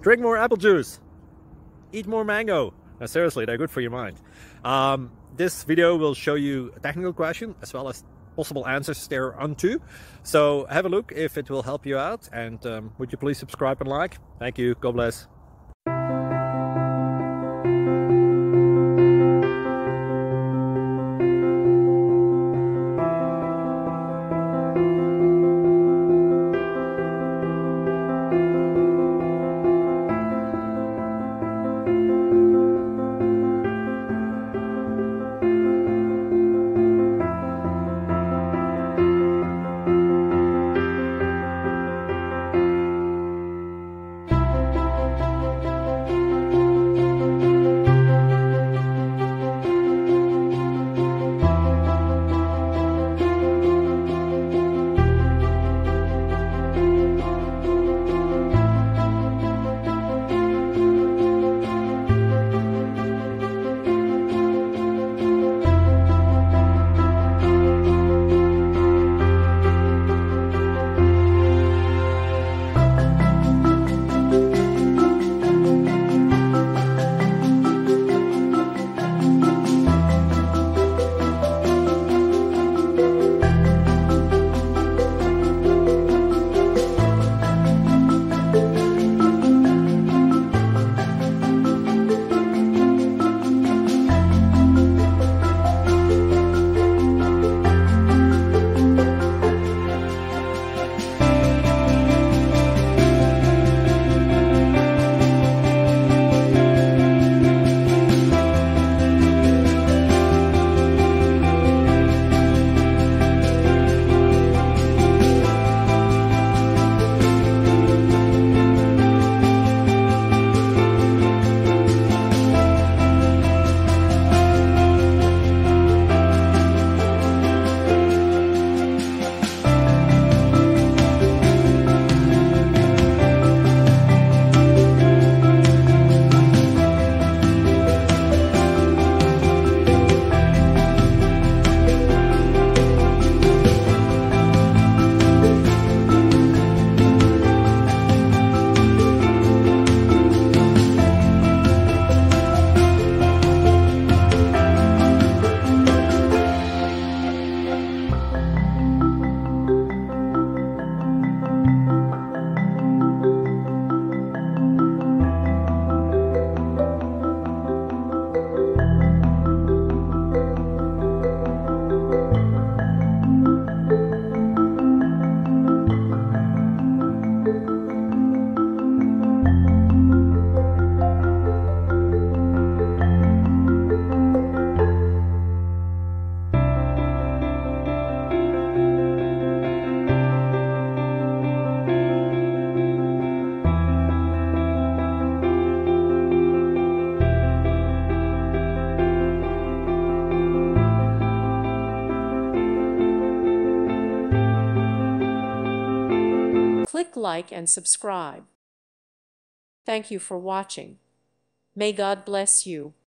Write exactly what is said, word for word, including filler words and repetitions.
Drink more apple juice. Eat more mango. Now, seriously, they're good for your mind. Um, this video will show you a technical question as well as possible answers thereunto. So have a look if it will help you out. And um, would you please subscribe and like? Thank you. God bless. Click like and subscribe. Thank you for watching. May God bless you.